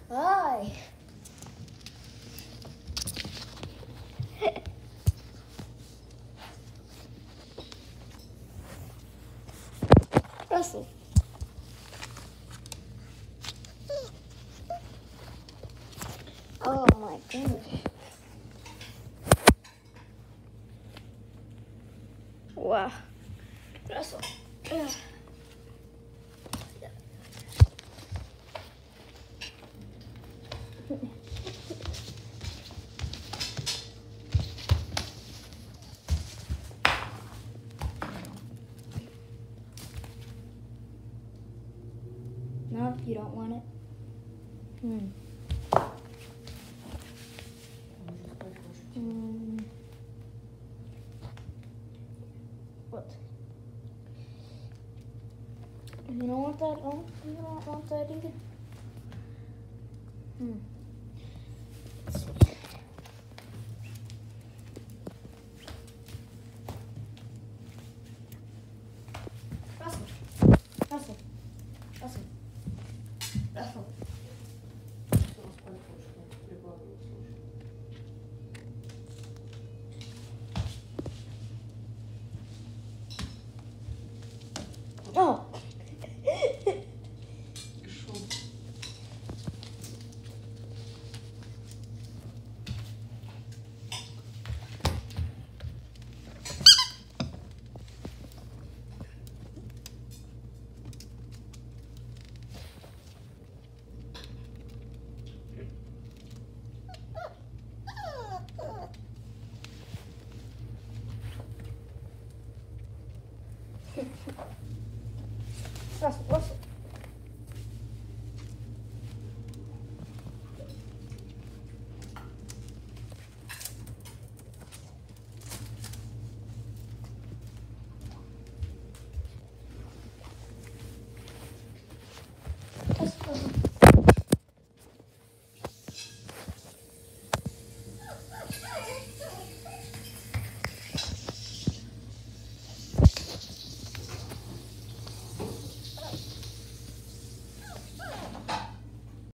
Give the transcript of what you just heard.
Hi. Russell. Oh my goodness. Wow. Russell. Ugh. No, you don't want it? What? You don't want that? Oh, you don't want that either? Let's see. Russell. Russell. Russell. Russell. Oh. Russell, Russell.